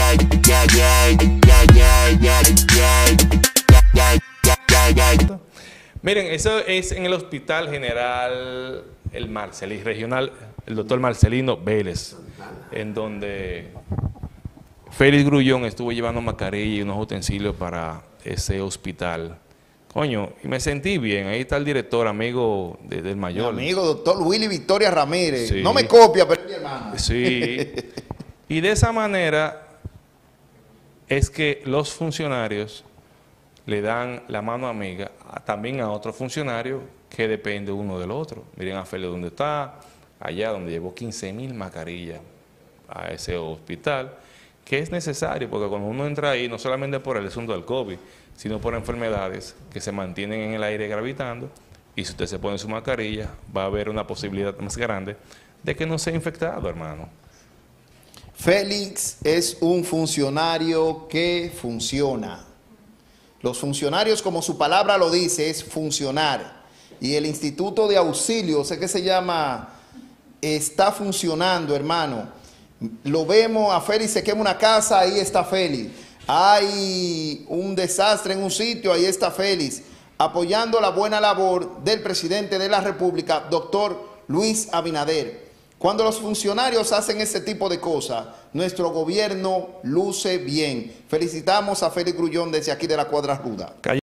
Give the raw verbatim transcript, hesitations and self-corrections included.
Miren, eso es en el Hospital General el Marcelí, regional, el doctor Marcelino Vélez, en donde Félix Grullón estuvo llevando mascarilla y unos utensilios para ese hospital. Coño, y me sentí bien. Ahí está el director, amigo de, del mayor. Mi amigo, doctor Willy Victoria Ramírez. Sí. No me copia, pero es mi hermano. Sí. Y de esa manera es que los funcionarios le dan la mano amiga a, también a otros funcionarios que depende uno del otro. Miren a Félix donde está, allá donde llevó quince mil mascarillas a ese hospital, que es necesario, porque cuando uno entra ahí, no solamente por el asunto del COVID, sino por enfermedades que se mantienen en el aire gravitando, y si usted se pone su mascarilla, va a haber una posibilidad más grande de que no sea infectado, hermano. Félix es un funcionario que funciona. Los funcionarios, como su palabra lo dice, es funcionar. Y el Instituto de Auxilio, sé que se llama, está funcionando, hermano. Lo vemos, a Félix se quema una casa, ahí está Félix. Hay un desastre en un sitio, ahí está Félix, apoyando la buena labor del presidente de la República, doctor Luis Abinader. Cuando los funcionarios hacen ese tipo de cosas, nuestro gobierno luce bien. Felicitamos a Félix Grullón desde aquí de la Cuadra Ruda.